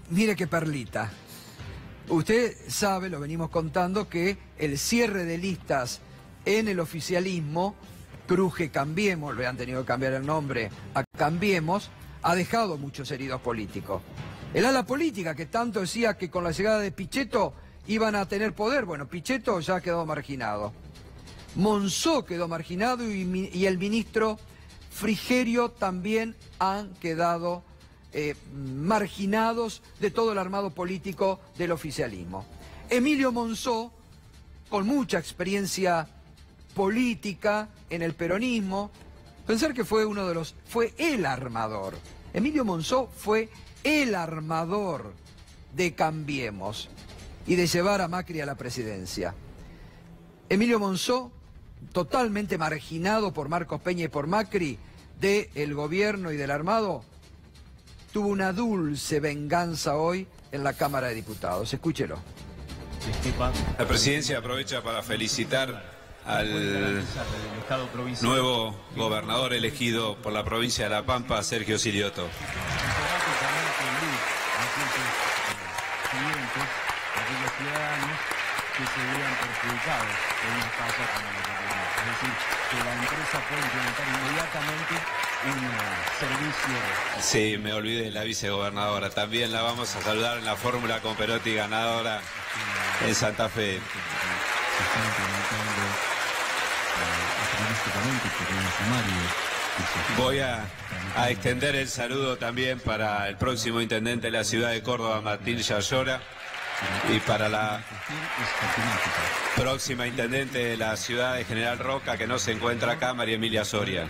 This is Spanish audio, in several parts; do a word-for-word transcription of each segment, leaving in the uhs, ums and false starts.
mire qué perlita. Usted sabe, lo venimos contando, que el cierre de listas en el oficialismo, Cruje Cambiemos, le han tenido que cambiar el nombre a Cambiemos, ha dejado muchos heridos políticos. El ala política que tanto decía que con la llegada de Pichetto iban a tener poder, bueno, Pichetto ya quedó marginado. Monzó quedó marginado y, y el ministro Frigerio también han quedado eh, marginados de todo el armado político del oficialismo. Emilio Monzó, con mucha experiencia política en el peronismo, pensar que fue uno de los, fue el armador. Emilio Monzó fue el armador de Cambiemos y de llevar a Macri a la presidencia. Emilio Monzó, totalmente marginado por Marcos Peña y por Macri del gobierno y del armado, tuvo una dulce venganza hoy en la Cámara de Diputados. Escúchelo. La presidencia aprovecha para felicitar al nuevo gobernador elegido por la provincia de La Pampa, Sergio Siliotto. Aquellos ciudadanos que se vean perjudicados por una falla como la que tenemos. Es decir, que la empresa puede implementar inmediatamente un servicio. Sí, me olvidé, la vicegobernadora. También la vamos a saludar en la fórmula con Perotti ganadora en Santa Fe. Se está implementando automáticamente por un sumario. Voy a, a extender el saludo también para el próximo intendente de la ciudad de Córdoba, Martín Yayora, y para la próxima intendente de la ciudad de General Roca, que no se encuentra acá, María Emilia Soria.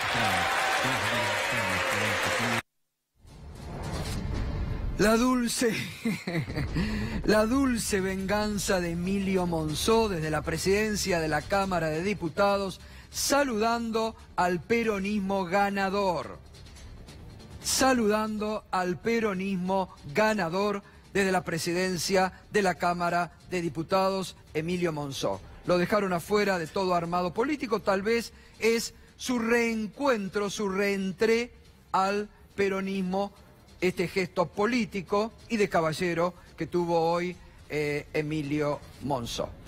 La dulce, la dulce venganza de Emilio Monzó desde la presidencia de la Cámara de Diputados, saludando al peronismo ganador. Saludando al peronismo ganador desde la presidencia de la Cámara de Diputados, Emilio Monzó. Lo dejaron afuera de todo armado político, tal vez es su reencuentro, su reentré al peronismo, este gesto político y de caballero que tuvo hoy eh, Emilio Monzó.